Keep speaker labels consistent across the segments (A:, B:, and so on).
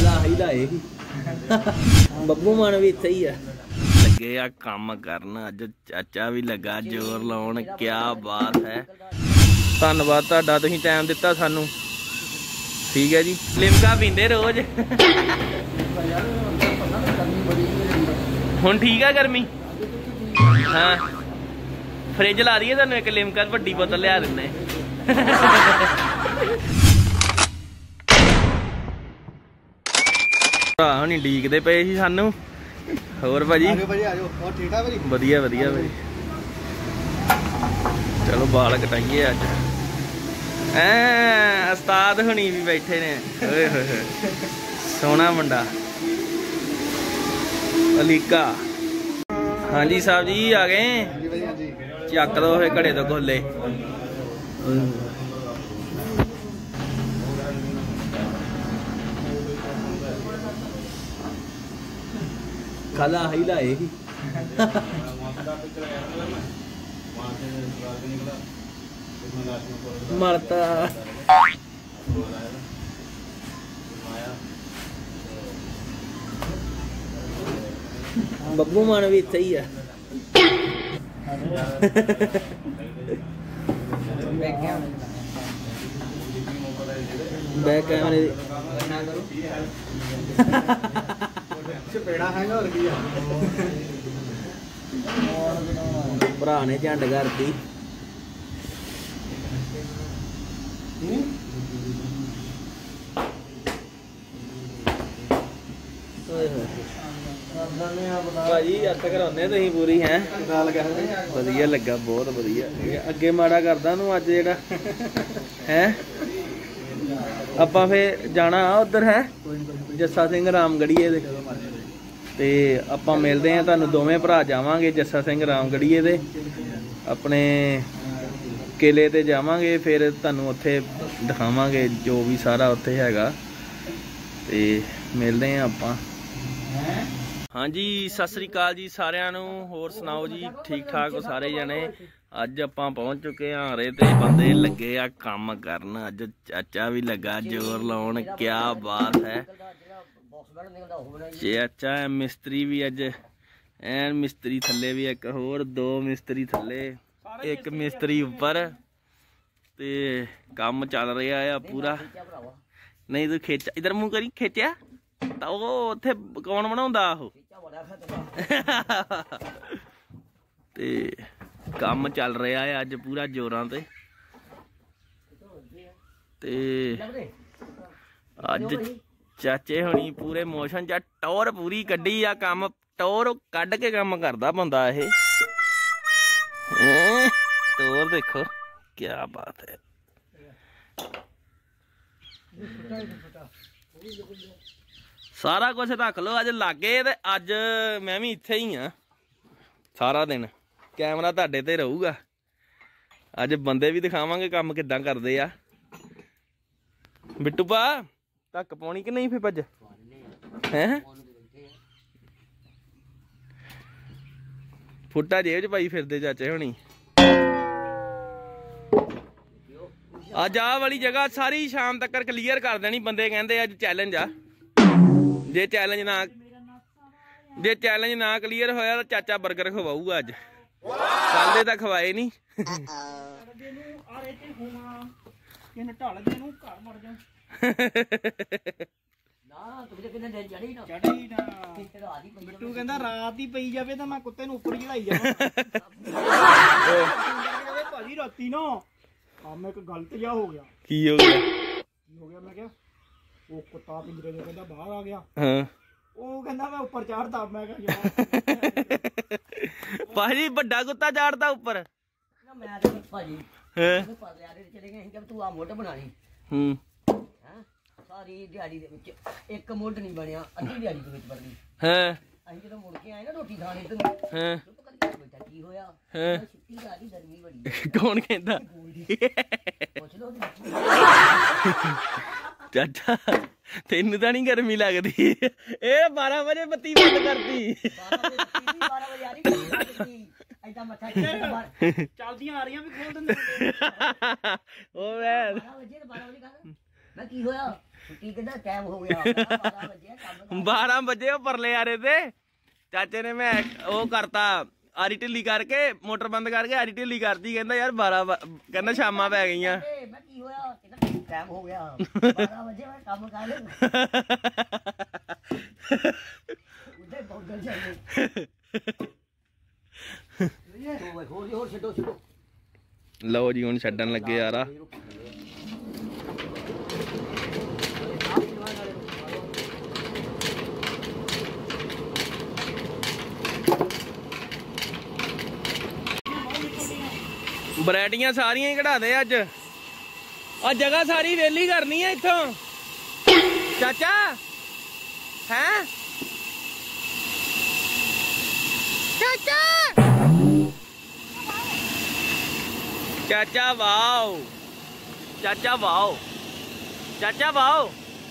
A: कला ही लाएगी बब्बू मान भी इत्थे ही है लगे आ काम करन अज चाचा भी लगा जोर लाउण क्या बात है धन्नवाद तुहाडा तुसीं टाइम दिता सानू ठीक है जी लिमका पींदे रोज हुण ठीक है गर्मी हाँ फ्रिज ला दी है तुहानू एक लिमका वड्डी बोतल लिया दिंदे भरा हुणी ਡੀਕਦੇ ਪਏ ਸੀ सानू होर भाजी वधिया वधिया भाजी चलो बाल कटाइए अज उस्ताद हुणी भी बैठे ने सोहना मुंडा अलीका हाँ जी साहब जी आ गए चक दो फिर घड़े तो गोले कला ही लाएगी मरता बब्बू मान भी इत्थे ही है बैक कैमरे भरा ने झंड करती भाजी अत कराने तुसीं पूरी है वधिया लगा बहुत वधिया अगे माड़ा करदा नूं अज जेड़ा है आपां फिर जाना उधर है जस्सा सिंह रामगढ़िए दे ते आपां मिलदे हैं तुहानूं दोवें भरा जावांगे जस्सा सिंह रामगढ़िए दे अपने किले ते जावांगे फिर तुहानूं उत्थे दिखावांगे जो भी सारा उत्थे हैगा ते मिलदे हैं आपां हाँ जी सत श्री अकाल जी सारिਆਂ ਨੂੰ होर सुनाओ जी ठीक ठाक हो सारे जने अज आपां पहुंच चुके हैं हरे ते बंदे लगे आ काम करन अज चाचा भी लगा जोर लाउण क्या बात है चाचा मिस्त्री भी अज एन मिस्त्री थले भी एक होर दो मिस्त्री थले एक मिस्त्री उपर ते काम चल रहा है पूरा नहीं तू खिच इधर मुंह करी खिंचा तो उत्थे कौन बनाउंदा ओह ते काम चल रहा है अज पूरा जोरां ते अज चाचे हुणी पूरे मोशन च टौर पूरी कड्डी आ काम टौर कड्ड के काम करदा बंदा ये टौर देखो क्या बात है सारा कुछ रख लो अज लागे ते अज मैं भी इत्थे ही हाँ सारा दिन कैमरा तुहाडे ते रहूगा अज बंदे भी दिखावांगे काम किदां करदे आ बिट्टू भा धक्क पाउणी कि नहीं फिर भज हैं फुट्टा जेब च पाई फिरदे चाचे हुणी अज आ वाली जगह सारी शाम तक क्लीयर कर देनी बंदे कहंदे अज चैलेंज आ जे चैलेंज ना क्लीयर होया तो चाचा बर्गर खवाऊगा अज कल दे तां खवाए नहीं
B: बिट्टू कहंदा रात ही पई जावे तां मैं कुत्ते नूं उपर चढ़ाई जावां भाजी राती ना काम एक गलत जा हो गया
A: की हो गया
B: मैं क्या वो कुत्ता पिंजरे दे कहंदा बाहर आ गया
A: हां
B: वो कहंदा मैं ऊपर चढ़दा मैं कहा
A: भाजी बड़ा कुत्ता चढ़दा ऊपर
B: ना मैं तो भाजी हैं पर यार चले गए जब तू आ मोट बनानी हैं सारी दिहाड़ी दे विच एक मोट नहीं बनया अद्धी दिहाड़ी दे विच बननी हैं ਅਸੀਂ ਜਦੋਂ ਮੁੜ ਕੇ ਆਏ ਨਾ ਰੋਟੀ ਖਾਣ ਇਧਰ ਨੂੰ ਹਾਂ ਬੇਟਾ ਕੀ ਹੋਇਆ ਛੁੱਟੀ ਆ ਗਈ ਗਰਮੀ ਬੜੀ
A: ਕੌਣ ਕਹਿੰਦਾ
B: ਪੁੱਛ ਲੋ
A: ਚਾਚਾ ਤੈਨੂੰ ਤਾਂ ਨਹੀਂ ਗਰਮੀ ਲੱਗਦੀ ਇਹ 12 ਵਜੇ ਬੱਤੀ ਬੰਦ ਕਰਤੀ
B: 12 ਵਜੇ ਆ ਰਹੀ ਐਦਾਂ ਮੱਥਾ ਚੱਲਦੀਆਂ ਆ ਰਹੀਆਂ ਵੀ ਖੋਲ ਦਿੰਦੇ
A: ਉਹ ਮੈਂ
B: 12 ਵਜੇ ਕਰ ਮੈਂ ਕੀ ਹੋਇਆ ਛੁੱਟੀ ਕਿੰਨਾ ਟਾਈਮ ਹੋ ਗਿਆ 12 ਵਜੇ ਕੰਮ
A: 12 ਵਜੇ ਉਹ ਪਰਲੇ ਆਰੇ ਤੇ ਚਾਚੇ ਨੇ ਮੈਂ ਉਹ ਕਰਤਾ ਆਰੀ ਢਿੱਲੀ ਕਰਕੇ ਮੋਟਰ ਬੰਦ ਕਰਕੇ ਆਰੀ ਢਿੱਲੀ ਕਰਤੀ ਕਹਿੰਦਾ ਯਾਰ 12 ਕਹਿੰਦਾ ਸ਼ਾਮਾਂ ਪੈ ਗਈਆਂ
B: ਮੈਂ ਕੀ ਹੋਇਆ ਕਹਿੰਦਾ ਟਾਈਮ ਹੋ ਗਿਆ 12 ਵਜੇ ਮੈਂ ਕੰਮ ਕਰ ਲਿਆ ਉਹਦੇ ਬੋਲ ਜਾਈਏ ਹੋਰ ਛੱਡੋ
A: ਲਓ ਜੀ ਹੁਣ ਛੱਡਣ ਲੱਗੇ ਯਾਰ ਆ ਵੈਰਾਈਟੀਆਂ ਸਾਰੀਆਂ ਹੀ ਕਢਾ ਦੇ ਅੱਜ ਆ ਜਗ੍ਹਾ ਸਾਰੀ ਵੇਲੀ ਕਰਨੀ ਹੈ ਇੱਥੋਂ ਚਾਚਾ ਹੈ ਚਾਚਾ ਵਾਓ ਚਾਚਾ ਵਾਓ ਚਾਚਾ ਵਾਓ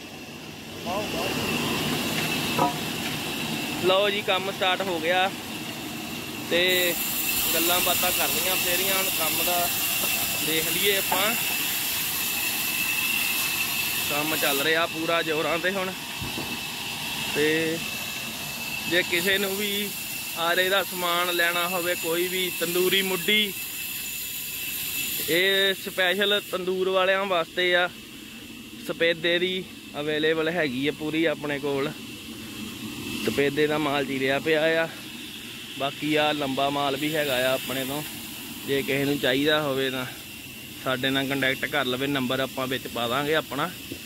A: ਲਓ ਜੀ ਕੰਮ ਸਟਾਰਟ ਹੋ ਗਿਆ ਤੇ ਗੱਲਾਂ ਬਾਤਾਂ ਕਰਨੀਆਂ ਫੇਰੀਆਂ ਹੁਣ ਕੰਮ ਦਾ ਦੇਖ ਲਈਏ ਆਪਾਂ ਕੰਮ ਚੱਲ ਰਿਹਾ ਪੂਰਾ ਜ਼ੋਰਾਂ ਤੇ ਹੁਣ ਤੇ ਜੇ ਕਿਸੇ ਨੂੰ ਵੀ ਆਰੇ ਦਾ ਸਮਾਨ ਲੈਣਾ ਹੋਵੇ ਕੋਈ ਵੀ ਤੰਦੂਰੀ ਮੁੱਢੀ ਇਹ ਸਪੈਸ਼ਲ ਤੰਦੂਰ ਵਾਲਿਆਂ ਵਾਸਤੇ ਆ ਸਪੇਦੇ ਦੀ ਅਵੇਲੇਬਲ ਹੈਗੀ ਆ ਪੂਰੀ ਆਪਣੇ ਕੋਲ ਸਪੇਦੇ ਦਾ ਮਾਲ ਚੀਰਿਆ ਪਿਆ ਆ ਬਾਕੀ ਆ ਲੰਬਾ ਮਾਲ ਵੀ ਹੈਗਾ ਆ ਆਪਣੇ ਤੋਂ ਜੇ ਕਿਸੇ ਨੂੰ ਚਾਹੀਦਾ ਹੋਵੇ ਤਾਂ ਸਾਡੇ ਨਾਲ ਕੰਟੈਕਟ ਕਰ ਲਵੇ ਨੰਬਰ ਆਪਾਂ ਵਿੱਚ ਪਾ ਦਾਂਗੇ ਆਪਣਾ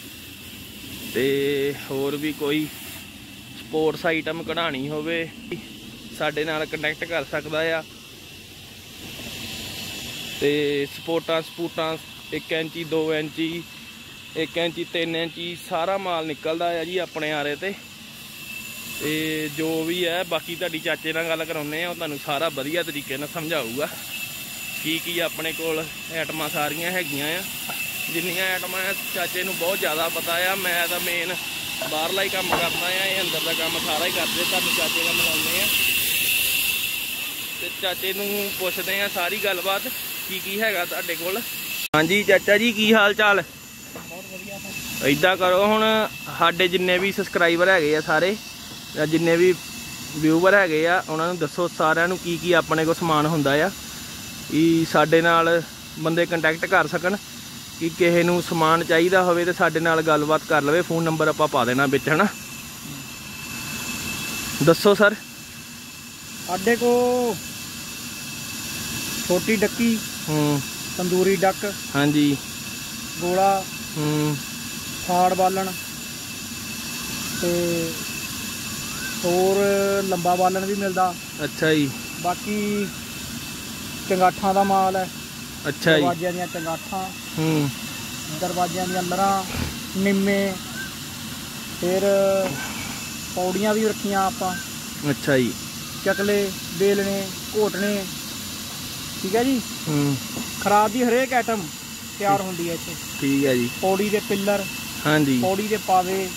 A: ਤੇ ਹੋਰ ਵੀ ਕੋਈ ਸਪੋਰਟਸ ਆਈਟਮ ਕਢਾਣੀ ਹੋਵੇ ਸਾਡੇ ਨਾਲ ਕੰਟੈਕਟ ਕਰ ਸਕਦਾ ਆ ਤੇ ਸਪੋਰਟਾਂ 1 ਇੰਚੀ 2 ਇੰਚੀ 1 ਇੰਚੀ 3 ਇੰਚੀ ਸਾਰਾ ਮਾਲ ਨਿਕਲਦਾ ਆ ਜੀ ਆਪਣੇ ਆਰੇ ਤੇ ਜੋ ਵੀ ਹੈ ਬਾਕੀ ਤੁਹਾਡੀ ਚਾਚੇ ਨਾਲ ਗੱਲ ਕਰਾਉਂਦੇ ਆ ਉਹ ਤੁਹਾਨੂੰ ਸਾਰਾ ਵਧੀਆ ਤਰੀਕੇ ਨਾਲ ਸਮਝਾਊਗਾ ਕੀ ਆਪਣੇ ਕੋਲ ਆਈਟਮਾਂ ਸਾਰੀਆਂ ਹੈਗੀਆਂ ਆ ਜਿੰਨੀਆਂ ਆਈਟਮਾਂ ਚਾਚੇ ਨੂੰ ਬਹੁਤ ਜ਼ਿਆਦਾ ਪਤਾ ਆ ਮੈਂ ਤਾਂ ਮੇਨ ਬਾਹਰਲਾ ਹੀ ਕੰਮ ਕਰਦਾ ਆ ਇਹ ਅੰਦਰ ਦਾ ਕੰਮ ਸਾਰਾ ਹੀ ਕਰਦੇ ਤੁਹਾਨੂੰ ਚਾਚੇ ਨਾਲ ਮਿਲਾਉਂਦੇ ਆ ਤੇ ਚਾਚੇ ਨੂੰ ਪੁੱਛਦੇ ਆ ਸਾਰੀ ਗੱਲਬਾਤ ਕੀ ਹੈਗਾ ਤੁਹਾਡੇ ਕੋਲ ਹਾਂਜੀ ਚਾਚਾ ਜੀ ਕੀ ਹਾਲ ਚਾਲ
B: ਬਹੁਤ ਵਧੀਆ
A: ਇਦਾਂ ਕਰੋ ਹੁਣ ਸਾਡੇ ਜਿੰਨੇ ਵੀ ਸਬਸਕ੍ਰਾਈਬਰ ਹੈਗੇ ਆ ਸਾਰੇ ਜਿੰਨੇ ਵੀ ਵਿਊਵਰ ਹੈਗੇ ਆ ਉਹਨਾਂ ਨੂੰ ਦੱਸੋ ਸਾਰਿਆਂ ਨੂੰ ਕੀ ਆਪਣੇ ਕੋਲ ਸਮਾਨ ਹੁੰਦਾ ਆ ਕਿ ਸਾਡੇ ਨਾਲ ਬੰਦੇ ਕੰਟੈਕਟ ਕਰ ਸਕਣ ਕਿ ਕਿਸੇ ਨੂੰ ਸਮਾਨ ਚਾਹੀਦਾ ਹੋਵੇ ਤੇ ਸਾਡੇ ਨਾਲ ਗੱਲਬਾਤ ਕਰ ਲਵੇ ਫੋਨ ਨੰਬਰ ਆਪਾਂ ਪਾ ਦੇਣਾ ਵਿੱਚ ਹਨਾ ਦੱਸੋ ਸਰ
B: ਸਾਡੇ ਕੋ ਛੋਟੀ ਡੱਕੀ ਤੰਦੂਰੀ ਡੱਕ
A: ਹਾਂਜੀ
B: ਗੋਲਾ ਫਾੜ ਬਾਲਣ ਤੇ ਹੋਰ ਲੰਬਾ ਬਾਲਣ ਵੀ ਮਿਲਦਾ
A: ਅੱਛਾ ਜੀ
B: ਬਾਕੀ ਚੰਗਾਠਾਂ ਦਾ ਮਾਲ ਹੈ
A: ਅੱਛਾ ਜੀ
B: ਦਰਵਾਜ਼ਿਆਂ ਦੀਆਂ ਚੰਗਾਠਾਂ ਦਰਵਾਜ਼ਿਆਂ ਦੀਆਂ ਲਰਾਂ ਨਿੰਮੇ ਫਿਰ ਪੌੜੀਆਂ ਵੀ ਰੱਖੀਆਂ ਆਪਾਂ
A: ਅੱਛਾ ਜੀ
B: ਚਕਲੇ ਬੇਲਣੇ ਘੋਟਣੇ ਠੀਕ ਹੈ ਜੀ ਖਰਾਬ ਦੀ ਹਰੇਕ ਆਈਟਮ ਤਿਆਰ ਹੁੰਦੀ ਹੈ ਇੱਥੇ
A: ਠੀਕ ਹੈ ਜੀ
B: ਪੌੜੀ ਦੇ ਪਿੱਲਰ
A: ਹਾਂਜੀ
B: ਪੌੜੀ ਦੇ ਪਾਵੇ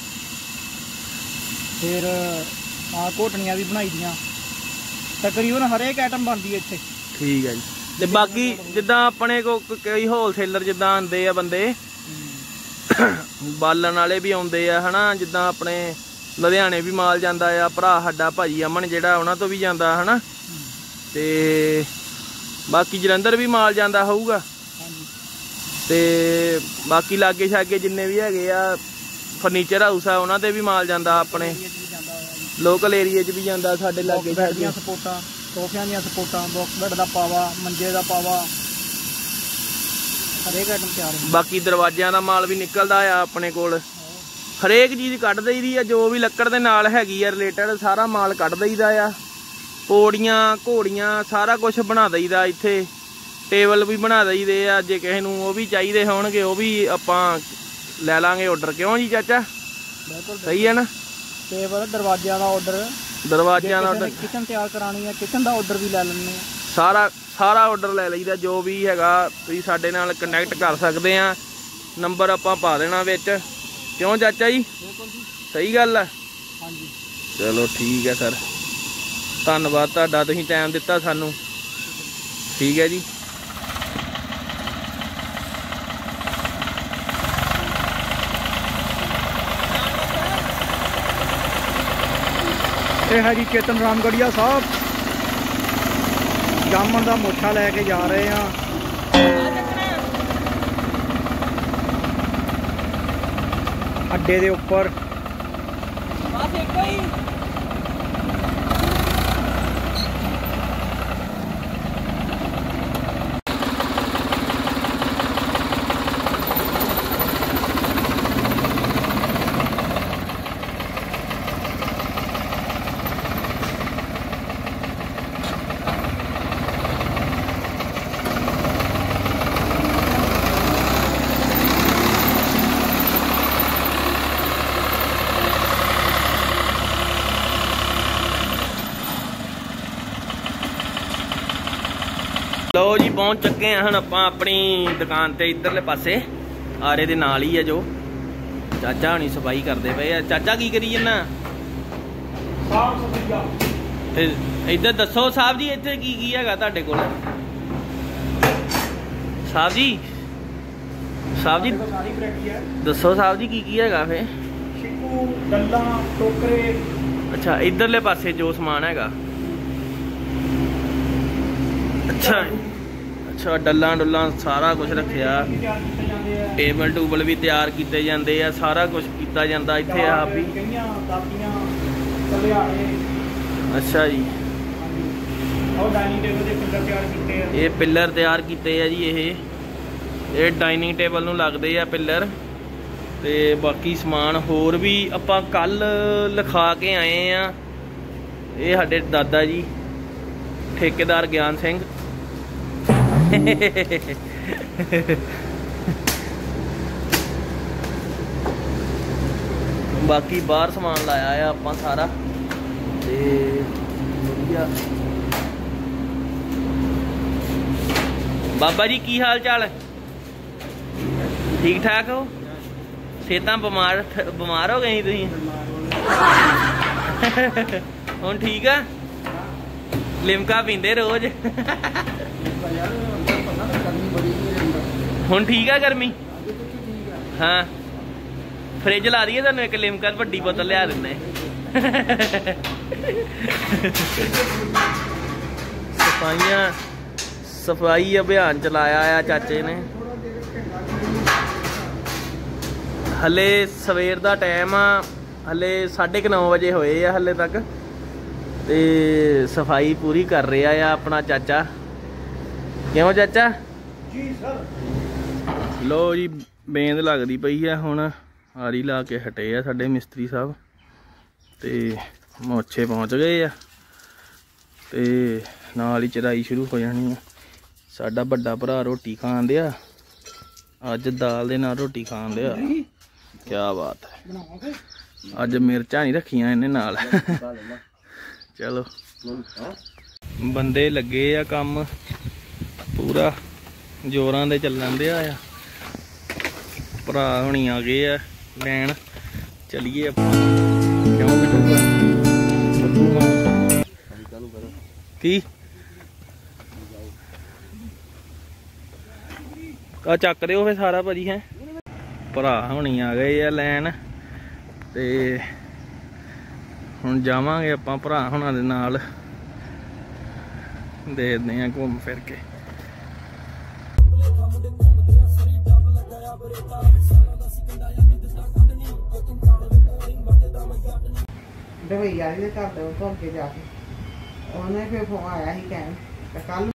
B: ਫਿਰ ਆ ਘੋਟਣੀਆਂ ਵੀ ਬਣਾਈ ਦੀਆਂ ਤਕਰੀਬਨ ਹਰੇਕ ਆਈਟਮ ਬਣਦੀ ਹੈ ਇੱਥੇ
A: ਠੀਕ ਹੈ ਜੀ ਤੇ ਬਾਕੀ ਜਿੱਦਾਂ ਆਪਣੇ ਕੋ ਕਈ ਹੋਲਸੇਲਰ ਜਿੱਦਾਂ ਆਉਂਦੇ ਆ ਬੰਦੇ ਬਾਲਣ ਵਾਲੇ ਵੀ ਆਉਂਦੇ ਆ ਹਨਾ ਜਿੱਦਾਂ ਆਪਣੇ ਲੁਧਿਆਣੇ ਵੀ ਮਾਲ ਜਾਂਦਾ ਆ ਭਰਾ ਸਾਡਾ ਭਾਜੀ ਅਮਨ ਜਿਹੜਾ ਉਹਨਾਂ ਤੋਂ ਵੀ ਜਾਂਦਾ ਹਨਾ ਤੇ ਬਾਕੀ ਜਲੰਧਰ ਵੀ ਮਾਲ ਜਾਂਦਾ ਹੋਊਗਾ ਤੇ ਬਾਕੀ ਲਾਗੇ ਛਾਗੇ ਜਿੰਨੇ ਵੀ ਹੈਗੇ ਆ ਫਰਨੀਚਰ ਹਾਊਸ ਆ ਉਹਨਾਂ ਤੇ ਵੀ ਮਾਲ ਜਾਂਦਾ ਆਪਣੇ ਲੋਕਲ ਏਰੀਏ 'ਚ ਵੀ ਜਾਂਦਾ ਸਾਡੇ ਲਾਗੇ
B: ਛਾਗੇ ਸਪੋਰਟਾਂ ਸੋਫਿਆਂ ਦੀਆਂ ਸਪੋਰਟਾਂ ਬਾਕਸ ਬੈੱਡ ਦਾ ਪਾਵਾ ਮੰਜੇ ਦਾ ਪਾਵਾ ਹਰੇਕ ਆਈਟਮ ਤਿਆਰ
A: ਬਾਕੀ ਦਰਵਾਜ਼ਿਆਂ ਦਾ ਮਾਲ ਵੀ ਨਿਕਲਦਾ ਆ ਆਪਣੇ ਕੋਲ ਹਰੇਕ ਚੀਜ਼ ਕੱਢ ਦਈਦੀ ਆ ਜੋ ਵੀ ਲੱਕੜ ਦੇ ਨਾਲ ਹੈਗੀ ਆ ਰਿਲੇਟਡ ਸਾਰਾ ਮਾਲ ਕੱਢ ਦਈਦਾ ਆ ਪੌੜੀਆਂ ਘੋੜੀਆਂ ਸਾਰਾ ਕੁਝ ਬਣਾ ਦਈਦਾ ਇੱਥੇ ਟੇਬਲ ਵੀ ਬਣਾ ਦਈਦੇ ਆ ਜੇ ਕਿਸੇ ਨੂੰ ਉਹ ਵੀ ਚਾਹੀਦੇ ਹੋਣਗੇ ਉਹ ਵੀ ਆਪਾਂ ਲੈ ਲਾਂਗੇ ਆਰਡਰ ਕਿਉਂ ਜੀ ਚਾਚਾ
B: ਬਿਲਕੁਲ
A: ਸਹੀ ਹੈ ਨਾ
B: ਟੇਬਲ ਦਰਵਾਜ਼ਿਆਂ ਦਾ ਆਰਡਰ
A: ਦਰਵਾਜ਼ਿਆਂ ਦਾ ਆਰਡਰ
B: ਕਿਚਨ ਤਿਆਰ ਕਰਾਣੀ ਹੈ ਕਿਚਨ ਦਾ ਆਰਡਰ ਵੀ ਲੈ ਲੈਣੇ
A: ਸਾਰਾ ਆਰਡਰ ਲੈ ਲਈਦਾ ਜੋ ਵੀ ਹੈਗਾ ਤੁਸੀਂ ਸਾਡੇ ਨਾਲ ਕੰਟੈਕਟ ਕਰ ਸਕਦੇ ਆ ਨੰਬਰ ਆਪਾਂ ਪਾ ਦੇਣਾ ਵਿੱਚ ਕਿਉਂ ਚਾਚਾ ਜੀ ਸਹੀ ਗੱਲ ਆ
B: ਹਾਂਜੀ
A: ਚਲੋ ਠੀਕ ਹੈ ਸਰ ਧੰਨਵਾਦ ਤੁਹਾਡਾ ਤੁਸੀਂ ਟਾਈਮ ਦਿੱਤਾ ਸਾਨੂੰ ਠੀਕ ਹੈ ਜੀ
C: ਇਹ ਹੈ ਜੀ ਚੇਤਨ ਰਾਮਗੜੀਆ ਸਾਹਿਬ, ਜਾਮਣ ਦਾ ਮੋਛਾ ਲੈ ਕੇ ਜਾ ਰਹੇ ਆ। ਅੱਡੇ ਦੇ ਉੱਪਰ
B: ਬਸ ਇੱਕੋ ਹੀ
A: ਲਓ ਜੀ ਪਹੁੰਚ ਚੁੱਕੇ ਹਾਂ ਹੁਣ ਆਪਾਂ ਆਪਣੀ ਦੁਕਾਨ ਤੇ ਇਧਰਲੇ ਪਾਸੇ ਆਰੇ ਦੇ ਨਾਲ ਹੀ ਆ ਜੋ ਚਾਚਾ ਹੁਣੀ ਸਫਾਈ ਕਰਦੇ ਪਏ ਆ। ਚਾਚਾ ਕੀ ਕਰੀ ਜੰਨਾ?
C: ਸਾਫ ਸਫਾਈਆ
A: ਤੇ ਇੱਧਰ ਦੱਸੋ ਸਾਹਿਬ ਜੀ ਇੱਥੇ ਕੀ ਕੀ ਹੈਗਾ ਤੁਹਾਡੇ ਕੋਲ? ਸਾਹਿਬ ਜੀ
C: ਸਾਰੀ ਵੈਰਾਈਟੀ ਹੈ।
A: ਦੱਸੋ ਸਾਹਿਬ ਜੀ ਕੀ ਕੀ ਹੈਗਾ ਫੇ?
C: ਸ਼ਿਕੂ, ਡੱਲਾਂ, ਟੋਕਰੇ।
A: ਅੱਛਾ ਇਧਰਲੇ ਪਾਸੇ ਜੋ ਸਮਾਨ ਹੈਗਾ। ਅੱਛਾ ਅੱਛਾ ਡੱਲਾਂ ਡੁੱਲਾਂ ਸਾਰਾ ਕੁਝ ਰੱਖਿਆ। ਟੇਬਲ ਟੂਬਲ ਵੀ ਤਿਆਰ ਕੀਤੇ ਜਾਂਦੇ ਆ, ਸਾਰਾ ਕੁਝ ਕੀਤਾ ਜਾਂਦਾ ਇੱਥੇ ਆਪ ਹੀ। ਅੱਛਾ ਜੀ
C: ਉਹ ਡਾਈਨਿੰਗ ਟੇਬਲ ਦੇ ਪਿੱਲਰ ਤਿਆਰ ਕੀਤੇ ਆ।
A: ਇਹ ਪਿੱਲਰ ਤਿਆਰ ਕੀਤੇ ਆ ਜੀ। ਇਹ ਡਾਈਨਿੰਗ ਟੇਬਲ ਨੂੰ ਲੱਗਦੇ ਆ ਪਿੱਲਰ। ਤੇ ਬਾਕੀ ਸਮਾਨ ਹੋਰ ਵੀ ਆਪਾਂ ਕੱਲ ਲਿਖਾ ਕੇ ਆਏ ਆ। ਇਹ ਸਾਡੇ ਦਾਦਾ ਜੀ ਠੇਕੇਦਾਰ ਗਿਆਨ ਸਿੰਘ। ਬਾਕੀ ਬਾਹਰ ਸਮਾਨ ਲਾਇਆ ਆ ਆਪਾਂ ਸਾਰਾ ਤੇ ਵਧੀਆ। ਬਾਬਾ ਜੀ ਕੀ ਹਾਲ ਚਾਲ? ਠੀਕ ਠਾਕ ਹੋ? ਸਿਹਤਾਂ ਬਿਮਾਰ ਹੋ ਗਏ ਤੁਸੀਂ? ਹੁਣ ਠੀਕ ਆ? ਲਿਮਕਾ ਪੀਂਦੇ ਰੋਜ਼? ਹੁਣ ਠੀਕ ਆ ਗਰਮੀ? ਹਾਂ ਫਰਿੱਜ ਲਾ ਦਈਏ ਤੁਹਾਨੂੰ ਇੱਕ ਲਿਮਕਾ ਵੱਡੀ ਬੋਤਲ ਲਿਆ ਦਿੰਦੇ। ਸਫਾਈ ਅਭਿਆਨ ਚਲਾਇਆ ਆ ਚਾਚੇ ਨੇ। ਹਲੇ ਸਵੇਰ ਦਾ ਟਾਈਮ ਆ, ਹਲੇ 9:30 ਵਜੇ ਹੋਏ ਆ ਹਲੇ ਤੱਕ। ਤੇ ਸਫਾਈ ਪੂਰੀ ਕਰ ਰਿਹਾ ਆ ਆਪਣਾ ਚਾਚਾ। ਕਿਉਂ ਚਾਚਾ?
C: ਜੀ ਸਰ।
A: ਲੋ ਜੀ ਬੇਂਦ ਲੱਗਦੀ ਪਈ ਆ। ਹੁਣ ਆਰੀ ਲਾ ਕੇ ਹਟੇ ਆ ਸਾਡੇ ਮਿਸਤਰੀ ਸਾਹਿਬ ਤੇ ਮੋਛੇ ਪਹੁੰਚ ਗਏ ਆ ਤੇ ਨਾਲ ਹੀ ਚਰਾਈ ਸ਼ੁਰੂ ਹੋ ਜਾਣੀ ਆ। ਸਾਡਾ ਵੱਡਾ ਭਰਾ ਰੋਟੀ ਖਾਣ ਦਿਆ ਅੱਜ, ਦਾਲ ਦੇ ਨਾਲ ਰੋਟੀ ਖਾਣ ਦਿਆ। ਕਿਆ ਬਾਤ ਹੈ। ਅੱਜ ਮਿਰਚਾਂ ਨਹੀਂ ਰੱਖੀਆਂ ਇਹਨੇ ਨਾਲ। ਚਲੋ ਬੰਦੇ ਲੱਗੇ ਆ, ਕੰਮ ਪੂਰਾ ਜ਼ੋਰਾਂ ਦੇ ਚੱਲਣ ਦਿਆ ਆ। ਭਰਾ ਹੁਣੀ ਆ ਗਏ ਆ ਲੈਣ। ਚਲੀਏ ਆਪਾਂ। ਕਿਉਂ ਕੀ ਆ ਚੱਕ ਦਿਓ ਫੇ ਸਾਰਾ ਭਾਜੀ। ਹੈ ਭਰਾ ਹੁਣੀ ਆ ਗਏ ਆ ਲੈਣ ਤੇ ਹੁਣ ਜਾਵਾਂਗੇ ਆਪਾਂ ਭਰਾ ਹੁਣਾਂ ਦੇ ਨਾਲ। ਦੇਖਦੇ ਆ ਘੁੰਮ ਫਿਰ ਕੇ।
D: ਦਵਾਈ ਆ ਰਹੀ ਘਰ ਦੇ ਤੋਂ ਅੱਗੇ ਜਾ ਕੇ ਉਹਨੇ ਫਿਰ ਫੋਨ ਆਇਆ ਸੀ ਕਹਿਣ ਕੱਲ